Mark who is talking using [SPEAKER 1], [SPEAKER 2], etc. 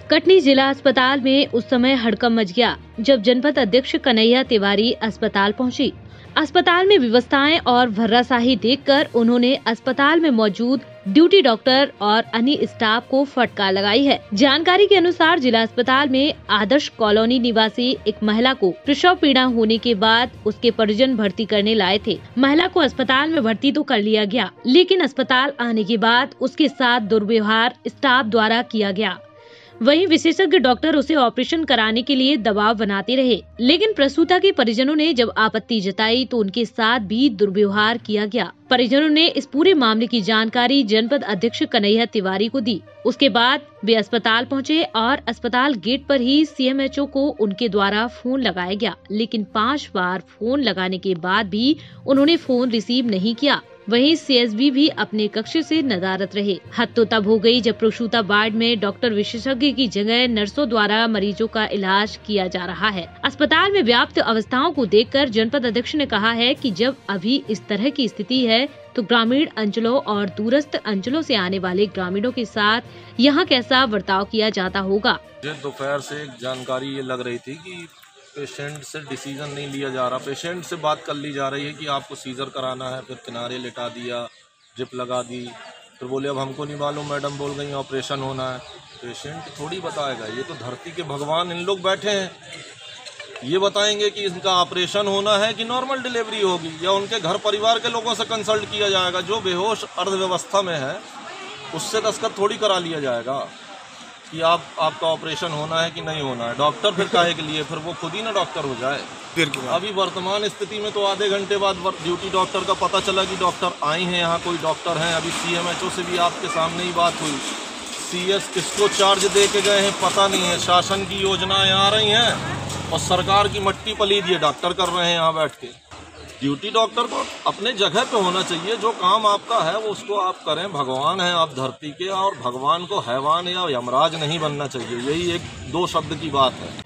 [SPEAKER 1] कटनी जिला अस्पताल में उस समय हड़कंप मच गया जब जनपद अध्यक्ष कन्हैया तिवारी अस्पताल पहुंची। अस्पताल में व्यवस्थाएं और भर्राशाही देखकर उन्होंने अस्पताल में मौजूद ड्यूटी डॉक्टर और अन्य स्टाफ को फटकार लगाई है। जानकारी के अनुसार जिला अस्पताल में आदर्श कॉलोनी निवासी एक महिला को प्रसव पीड़ा होने के बाद उसके परिजन भर्ती करने लाए थे। महिला को अस्पताल में भर्ती तो कर लिया गया, लेकिन अस्पताल आने के बाद उसके साथ दुर्व्यवहार स्टाफ द्वारा किया गया। वहीं विशेषज्ञ डॉक्टर उसे ऑपरेशन कराने के लिए दबाव बनाते रहे, लेकिन प्रसूता के परिजनों ने जब आपत्ति जताई तो उनके साथ भी दुर्व्यवहार किया गया। परिजनों ने इस पूरे मामले की जानकारी जनपद अध्यक्ष कन्हैया तिवारी को दी। उसके बाद वे अस्पताल पहुंचे और अस्पताल गेट पर ही CMHO को उनके द्वारा फोन लगाया गया, लेकिन 5 बार फोन लगाने के बाद भी उन्होंने फोन रिसीव नहीं किया। वहीं CSB भी अपने कक्ष से नदारत रहे। हद तो तब हो गई जब प्रसूता वार्ड में डॉक्टर विशेषज्ञ की जगह नर्सों द्वारा मरीजों का इलाज किया जा रहा है। अस्पताल में व्याप्त अवस्थाओं को देखकर जनपद अध्यक्ष ने कहा है कि जब अभी इस तरह की स्थिति है तो ग्रामीण अंचलों और दूरस्थ अंचलों से आने वाले ग्रामीणों के साथ यहाँ कैसा बर्ताव किया जाता होगा।
[SPEAKER 2] दोपहर से एक जानकारी ये लग रही थी कि पेशेंट से डिसीजन नहीं लिया जा रहा। पेशेंट से बात कर ली जा रही है कि आपको सीजर कराना है, फिर किनारे लिटा दिया, ड्रिप लगा दी, फिर बोले अब हमको नहीं मालूम, मैडम बोल गई ऑपरेशन होना है। पेशेंट थोड़ी बताएगा, ये तो धरती के भगवान इन लोग बैठे हैं, ये बताएंगे कि इनका ऑपरेशन होना है कि नॉर्मल डिलीवरी होगी, या उनके घर परिवार के लोगों से कंसल्ट किया जाएगा। जो बेहोश अर्धव्यवस्था में है उससे दस्तखत थोड़ी करा लिया जाएगा कि आपका ऑपरेशन होना है कि नहीं होना है। डॉक्टर फिर काहे के लिए, फिर वो खुद ही ना डॉक्टर हो जाए। अभी वर्तमान स्थिति में तो आधे घंटे बाद ड्यूटी डॉक्टर का पता चला कि डॉक्टर आई हैं, यहाँ कोई डॉक्टर हैं। अभी CMHO से भी आपके सामने ही बात हुई। CS किसको चार्ज दे के गए हैं पता नहीं है। शासन की योजनाएं आ रही हैं और सरकार की मट्टी पलीद ये डॉक्टर कर रहे हैं यहाँ बैठ के। ड्यूटी डॉक्टर को अपने जगह पे होना चाहिए, जो काम आपका है वो उसको आप करें। भगवान है आप धरती के, और भगवान को हैवान या यमराज नहीं बनना चाहिए। यही 1-2 शब्द की बात है।